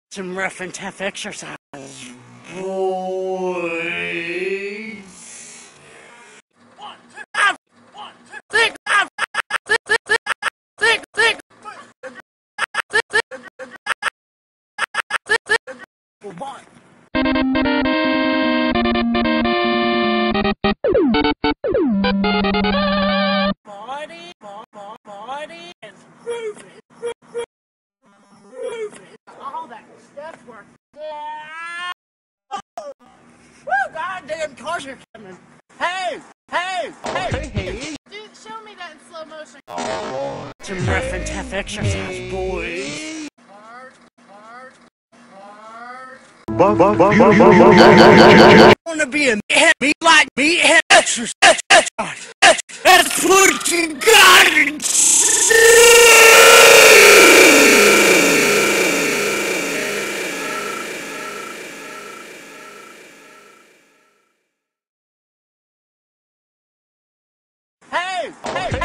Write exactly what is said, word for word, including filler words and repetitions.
Some rough and tough exercise, boys. One, two, five, one, two, six, five, six, six, six, six, six, six, six, six, six, one. Body, body is grooving, grooving, grooving. All that stuff works. Yeah. Oh. Woo, goddamn cars are coming. Hey, hey, hey, hey, hey. Dude, show me that in slow motion. Oh. Some rough and tough exercise, boys. Hard, hard, hard. I wanna be a me like me exercise. That's what you got. Hey, hey.